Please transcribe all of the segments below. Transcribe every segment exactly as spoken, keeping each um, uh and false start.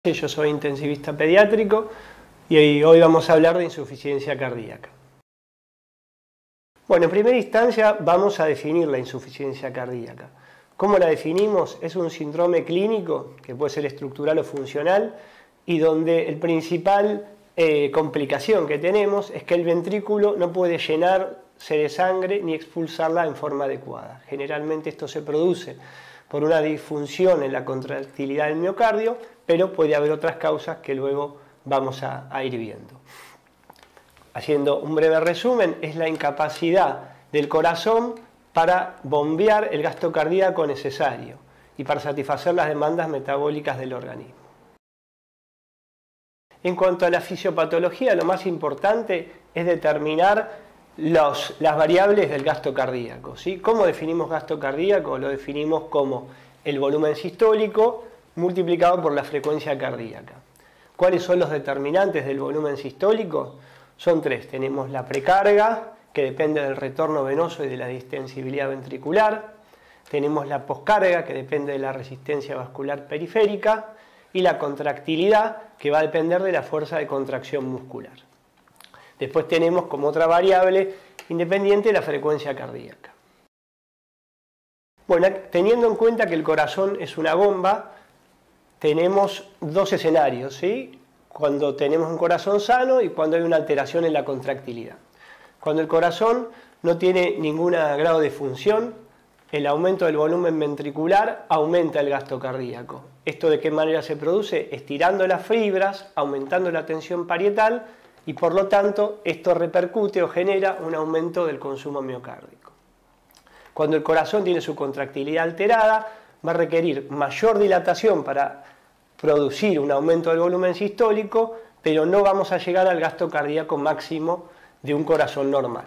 Yo soy intensivista pediátrico y hoy vamos a hablar de insuficiencia cardíaca. Bueno, en primera instancia vamos a definir la insuficiencia cardíaca. ¿Cómo la definimos? Es un síndrome clínico que puede ser estructural o funcional y donde el principal eh, complicación que tenemos es que el ventrículo no puede llenarse de sangre ni expulsarla en forma adecuada. Generalmente esto se produce por una disfunción en la contractilidad del miocardio, pero puede haber otras causas que luego vamos a, a ir viendo. Haciendo un breve resumen, es la incapacidad del corazón para bombear el gasto cardíaco necesario y para satisfacer las demandas metabólicas del organismo. En cuanto a la fisiopatología, lo más importante es determinar Los, las variables del gasto cardíaco, ¿sí? ¿Cómo definimos gasto cardíaco? Lo definimos como el volumen sistólico multiplicado por la frecuencia cardíaca. ¿Cuáles son los determinantes del volumen sistólico? Son tres. Tenemos la precarga, que depende del retorno venoso y de la distensibilidad ventricular. Tenemos la poscarga, que depende de la resistencia vascular periférica. Y la contractilidad, que va a depender de la fuerza de contracción muscular. Después tenemos como otra variable independiente la frecuencia cardíaca. Bueno, teniendo en cuenta que el corazón es una bomba, tenemos dos escenarios, ¿sí? Cuando tenemos un corazón sano y cuando hay una alteración en la contractilidad. Cuando el corazón no tiene ningún grado de función, el aumento del volumen ventricular aumenta el gasto cardíaco. ¿Esto de qué manera se produce? Estirando las fibras, aumentando la tensión parietal, y por lo tanto esto repercute o genera un aumento del consumo miocárdico. Cuando el corazón tiene su contractilidad alterada, va a requerir mayor dilatación para producir un aumento del volumen sistólico, pero no vamos a llegar al gasto cardíaco máximo de un corazón normal.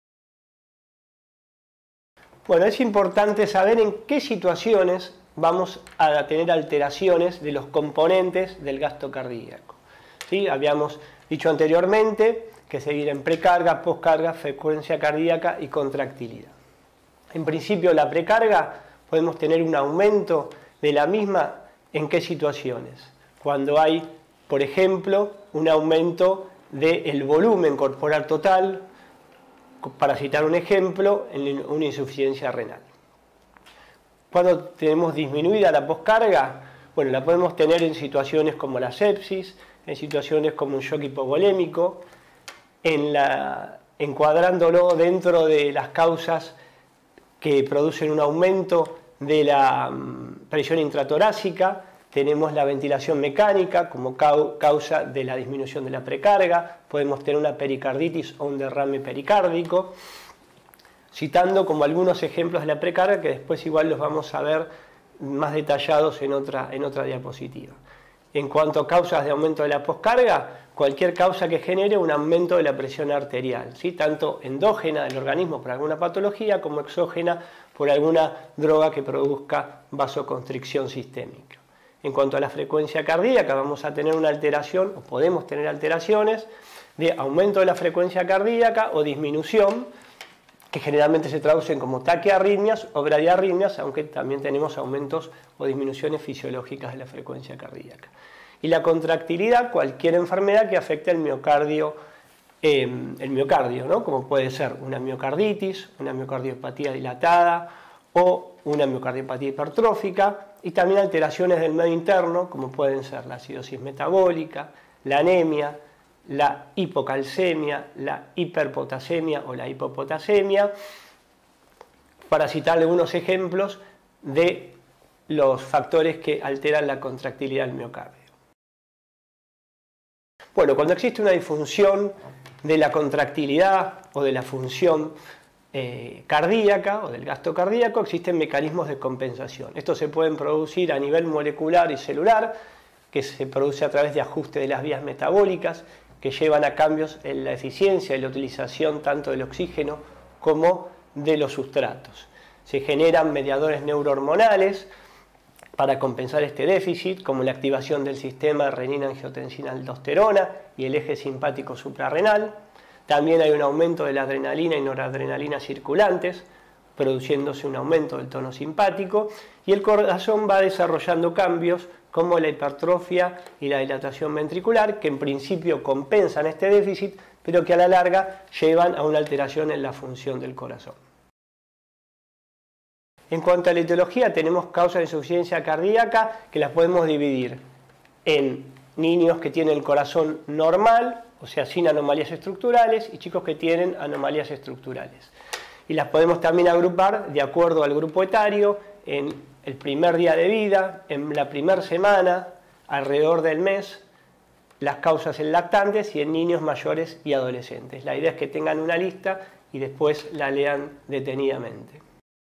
Bueno, es importante saber en qué situaciones vamos a tener alteraciones de los componentes del gasto cardíaco. ¿Sí? Habíamos dicho anteriormente que se divide en precarga, poscarga, frecuencia cardíaca y contractilidad. En principio la precarga podemos tener un aumento de la misma en qué situaciones. Cuando hay, por ejemplo, un aumento del volumen corporal total, para citar un ejemplo, en una insuficiencia renal. Cuando tenemos disminuida la poscarga, bueno, la podemos tener en situaciones como la sepsis, en situaciones como un shock hipovolémico, en la, encuadrándolo dentro de las causas que producen un aumento de la um, presión intratorácica. Tenemos la ventilación mecánica como causa de la disminución de la precarga, podemos tener una pericarditis o un derrame pericárdico, citando como algunos ejemplos de la precarga que después igual los vamos a ver más detallados en otra, en otra diapositiva. En cuanto a causas de aumento de la poscarga, cualquier causa que genere un aumento de la presión arterial, ¿sí? Tanto endógena del organismo por alguna patología como exógena por alguna droga que produzca vasoconstricción sistémica. En cuanto a la frecuencia cardíaca, vamos a tener una alteración, o podemos tener alteraciones, de aumento de la frecuencia cardíaca o disminución, que generalmente se traducen como taquiarritmias o bradiarritmias, aunque también tenemos aumentos o disminuciones fisiológicas de la frecuencia cardíaca. Y la contractilidad, cualquier enfermedad que afecte el miocardio, eh, el miocardio, ¿no? Como puede ser una miocarditis, una miocardiopatía dilatada o una miocardiopatía hipertrófica, y también alteraciones del medio interno, como pueden ser la acidosis metabólica, la anemia, la hipocalcemia, la hiperpotasemia o la hipopotasemia, para citar algunos ejemplos de los factores que alteran la contractilidad del miocardio. Bueno, cuando existe una disfunción de la contractilidad o de la función eh, cardíaca o del gasto cardíaco, existen mecanismos de compensación. Estos se pueden producir a nivel molecular y celular, que se produce a través de ajuste de las vías metabólicas, que llevan a cambios en la eficiencia y la utilización tanto del oxígeno como de los sustratos. Se generan mediadores neurohormonales para compensar este déficit, como la activación del sistema renina-angiotensina-aldosterona y el eje simpático suprarrenal. También hay un aumento de la adrenalina y noradrenalina circulantes, produciéndose un aumento del tono simpático, y el corazón va desarrollando cambios como la hipertrofia y la dilatación ventricular, que en principio compensan este déficit, pero que a la larga llevan a una alteración en la función del corazón. En cuanto a la etiología, tenemos causas de insuficiencia cardíaca que las podemos dividir en niños que tienen el corazón normal, o sea, sin anomalías estructurales, y chicos que tienen anomalías estructurales. Y las podemos también agrupar de acuerdo al grupo etario, en el primer día de vida, en la primera semana, alrededor del mes, las causas en lactantes y en niños mayores y adolescentes. La idea es que tengan una lista y después la lean detenidamente.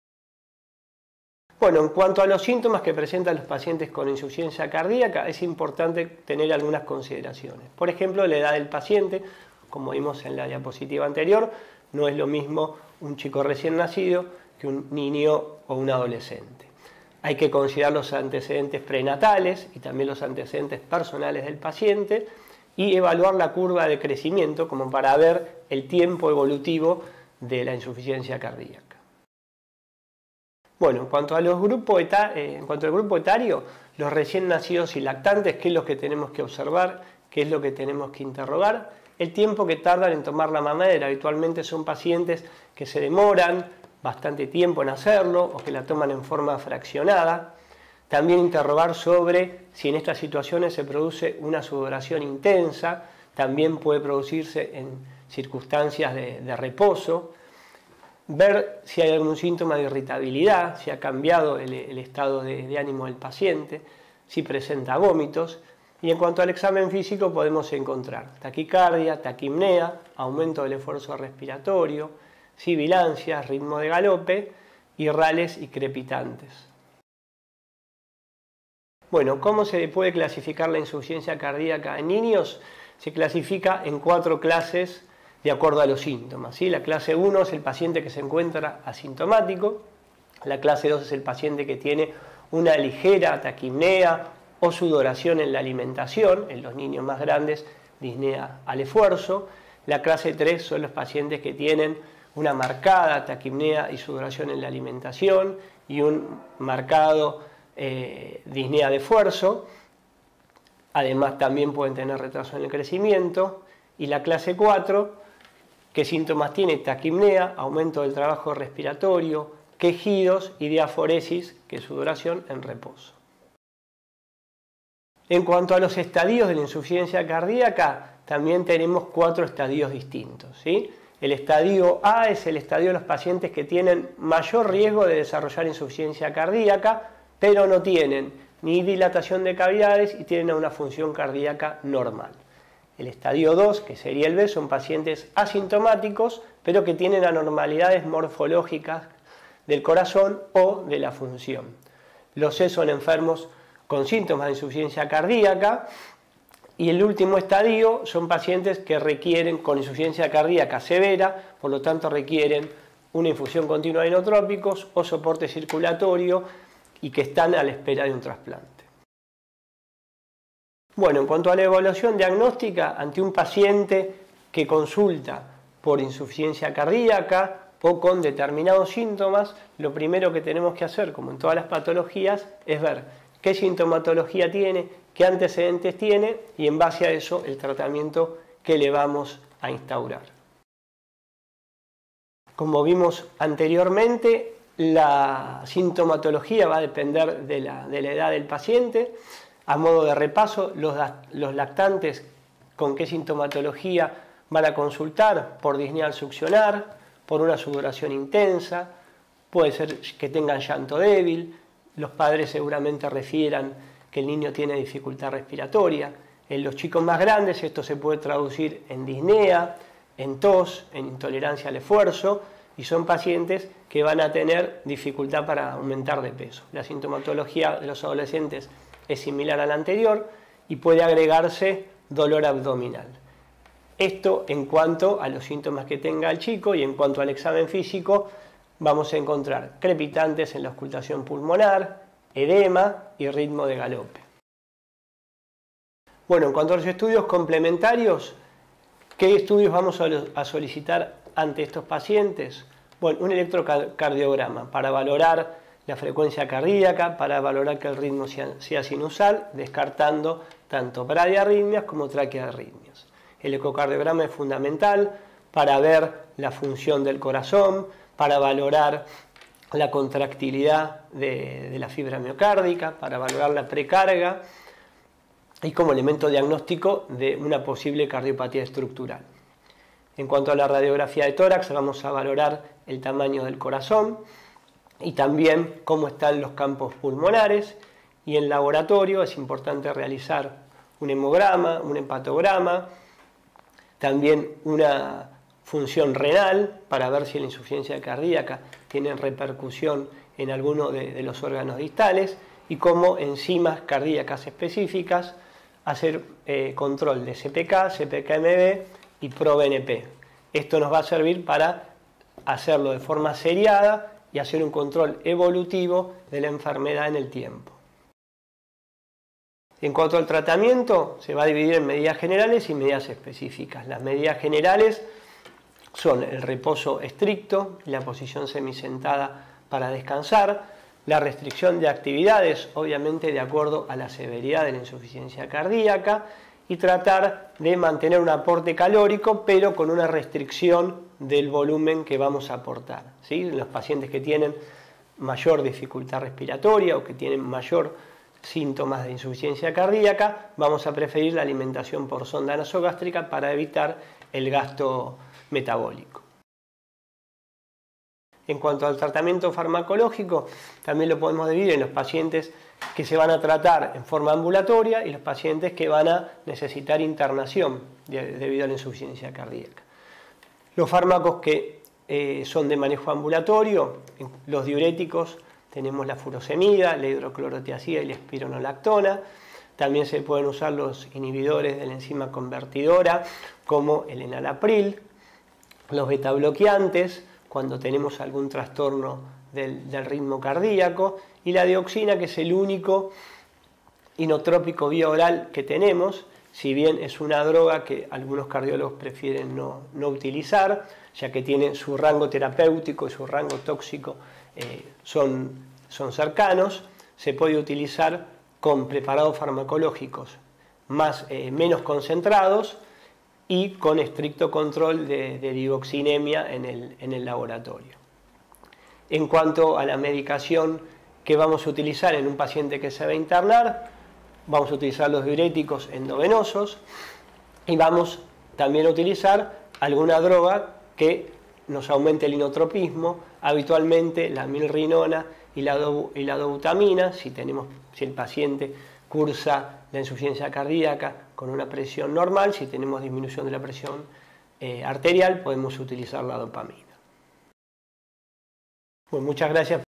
Bueno, en cuanto a los síntomas que presentan los pacientes con insuficiencia cardíaca, es importante tener algunas consideraciones. Por ejemplo, la edad del paciente, como vimos en la diapositiva anterior, no es lo mismo un chico recién nacido que un niño o un adolescente. Hay que considerar los antecedentes prenatales y también los antecedentes personales del paciente y evaluar la curva de crecimiento como para ver el tiempo evolutivo de la insuficiencia cardíaca. Bueno, en cuanto a los grupos eta- eh, en cuanto al grupo etario, los recién nacidos y lactantes, ¿qué es lo que tenemos que observar? ¿Qué es lo que tenemos que interrogar? El tiempo que tardan en tomar la mamadera. Habitualmente son pacientes que se demoran bastante tiempo en hacerlo o que la toman en forma fraccionada. También interrogar sobre si en estas situaciones se produce una sudoración intensa. También puede producirse en circunstancias de, de reposo. Ver si hay algún síntoma de irritabilidad, si ha cambiado el, el estado de, de ánimo del paciente, si presenta vómitos. Y en cuanto al examen físico podemos encontrar taquicardia, taquimnea, aumento del esfuerzo respiratorio, sibilancias, ritmo de galope y rales y crepitantes. Bueno, ¿cómo se puede clasificar la insuficiencia cardíaca en niños? Se clasifica en cuatro clases de acuerdo a los síntomas, ¿sí? La clase uno es el paciente que se encuentra asintomático, la clase dos es el paciente que tiene una ligera taquimnea o sudoración en la alimentación, en los niños más grandes disnea al esfuerzo, la clase tres son los pacientes que tienen una marcada taquimnea y sudoración en la alimentación y un marcado eh, disnea de esfuerzo, además también pueden tener retraso en el crecimiento, y la clase cuatro, ¿qué síntomas tiene? Taquimnea, aumento del trabajo respiratorio, quejidos y diaforesis, que es sudoración en reposo. En cuanto a los estadios de la insuficiencia cardíaca, también tenemos cuatro estadios distintos, ¿sí? El estadio A es el estadio de los pacientes que tienen mayor riesgo de desarrollar insuficiencia cardíaca, pero no tienen ni dilatación de cavidades y tienen una función cardíaca normal. El estadio dos, que sería el B, son pacientes asintomáticos, pero que tienen anormalidades morfológicas del corazón o de la función. Los C son enfermos con síntomas de insuficiencia cardíaca. Y el último estadio son pacientes que requieren, con insuficiencia cardíaca severa, por lo tanto requieren una infusión continua de inotrópicos o soporte circulatorio y que están a la espera de un trasplante. Bueno, en cuanto a la evaluación diagnóstica, ante un paciente que consulta por insuficiencia cardíaca o con determinados síntomas, lo primero que tenemos que hacer, como en todas las patologías, es ver qué sintomatología tiene, qué antecedentes tiene y en base a eso el tratamiento que le vamos a instaurar. Como vimos anteriormente, la sintomatología va a depender de la, de la edad del paciente. A modo de repaso, los, los lactantes con qué sintomatología van a consultar: por disnea al succionar, por una sudoración intensa, puede ser que tengan llanto débil, los padres seguramente refieran que el niño tiene dificultad respiratoria. En los chicos más grandes esto se puede traducir en disnea, en tos, en intolerancia al esfuerzo, y son pacientes que van a tener dificultad para aumentar de peso. La sintomatología de los adolescentes es similar a la anterior y puede agregarse dolor abdominal. Esto en cuanto a los síntomas que tenga el chico, y en cuanto al examen físico vamos a encontrar crepitantes en la auscultación pulmonar, edema y ritmo de galope. Bueno, en cuanto a los estudios complementarios, ¿qué estudios vamos a solicitar ante estos pacientes? Bueno, un electrocardiograma para valorar la frecuencia cardíaca, para valorar que el ritmo sea, sea sinusal, descartando tanto bradiarritmias como traquearritmias. El ecocardiograma es fundamental para ver la función del corazón, para valorar la contractilidad de, de la fibra miocárdica, para valorar la precarga y como elemento diagnóstico de una posible cardiopatía estructural. En cuanto a la radiografía de tórax, vamos a valorar el tamaño del corazón y también cómo están los campos pulmonares. Y en laboratorio es importante realizar un hemograma, un hepatograma, también una función renal para ver si la insuficiencia cardíaca tiene repercusión en alguno de, de los órganos distales y como enzimas cardíacas específicas, hacer eh, control de C P K, C P K M B y Pro B N P. Esto nos va a servir para hacerlo de forma seriada y hacer un control evolutivo de la enfermedad en el tiempo. En cuanto al tratamiento, se va a dividir en medidas generales y medidas específicas. Las medidas generales son el reposo estricto, la posición semisentada para descansar, la restricción de actividades, obviamente de acuerdo a la severidad de la insuficiencia cardíaca, y tratar de mantener un aporte calórico, pero con una restricción del volumen que vamos a aportar, ¿sí? Los pacientes que tienen mayor dificultad respiratoria o que tienen mayor síntomas de insuficiencia cardíaca, vamos a preferir la alimentación por sonda nasogástrica para evitar el gasto metabólico. En cuanto al tratamiento farmacológico, también lo podemos dividir en los pacientes que se van a tratar en forma ambulatoria y los pacientes que van a necesitar internación debido a la insuficiencia cardíaca. Los fármacos que eh, son de manejo ambulatorio, los diuréticos, tenemos la furosemida, la hidroclorotiazida y la espironolactona. También se pueden usar los inhibidores de la enzima convertidora, como el enalapril, los betabloqueantes, cuando tenemos algún trastorno del, del ritmo cardíaco, y la dioxina, que es el único inotrópico vía oral que tenemos, si bien es una droga que algunos cardiólogos prefieren no, no utilizar, ya que tiene su rango terapéutico y su rango tóxico eh, son, son cercanos, se puede utilizar con preparados farmacológicos más, eh, menos concentrados y con estricto control de, de dioxinemia en el, en el laboratorio. En cuanto a la medicación que vamos a utilizar en un paciente que se va a internar, vamos a utilizar los diuréticos endovenosos y vamos también a utilizar alguna droga que nos aumente el inotropismo, habitualmente la milrinona y la, do, y la dobutamina, si, tenemos, si el paciente cursa la insuficiencia cardíaca con una presión normal, si tenemos disminución de la presión eh, arterial, podemos utilizar la dopamina. Pues muchas gracias.